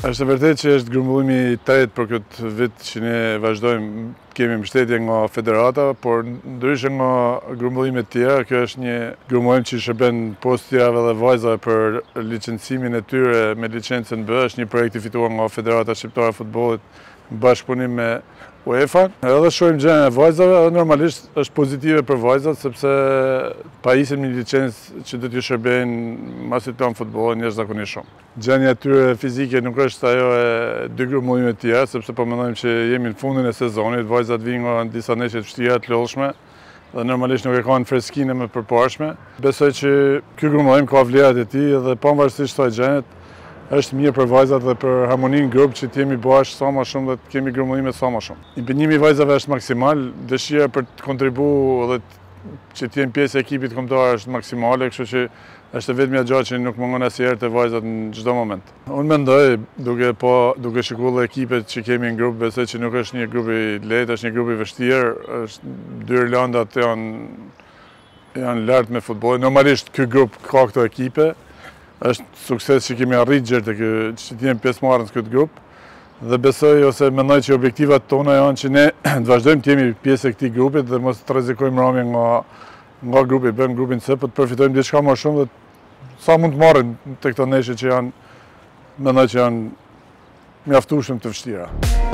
Është e vërtetë që është grumbullimi i tretë për këtë vit që ne vazhdojmë, kemi mbështetje nga federata, por ndryshe nga grumbullimet tjera, kjo është një grumbullim që shërben postjave dhe vajzave për licencimin e tyre me licencën B, është një projekt i fituar nga Federata Shqiptare e Futbollit në bashkëpunim me UEFA. Edhe shohim gjënë e vajzave, edhe normalisht është pozitive për vajzat, sepse pajisim një licencë që do t'ju shërbejnë masit plan futbolli një zakonisht shumë. Gjënja e tyre fizike nuk është ajo e dy grumbullimet tjera, sepse po mendojmë që jemi në fundin e sezonit, vajzat vinë nga disa neshje të vështira të lodhshme dhe normalisht nuk e kanë freskinë më përparshme. Besoj që ky grumbullim ka vlerat e tij dhe pavarësisht kësaj gjëje është mirë për vajzat dhe për harmoninë në grup që t'jemi bashkë sa më shumë dhe të kemi grumbullime sa më shumë. Impenjimi i vajzave është maksimal, dëshira për të kontribuar dhe që t'jemi pjesë e ekipit kombëtar është maksimale, kështu që është vetëm gjë që nuk mungon asnjëherë të vajzat në çdo moment. Unë mendoj, duke shikuar ekipet që kemi në grup, besoj që nuk është një grup i lehtë, është një grup i vështirë, është dy Irlandat janë lart me futbollin. Normalisht ky grup ka këto ekipe. Është sukses që kemi arritë gjërë që t'jemi pjesëmarrës këtë grup dhe besoj ose mendoj që objektivat tona janë që ne të vazhdojmë t'jemi pjesë e këtij grupit dhe mos të rrezikojmë rrëmje nga grupi B në grupin C, për të përfitojmë diçka më shumë dhe sa mund të marrim te këto neshje që mendoj që janë mjaftueshëm të vështira.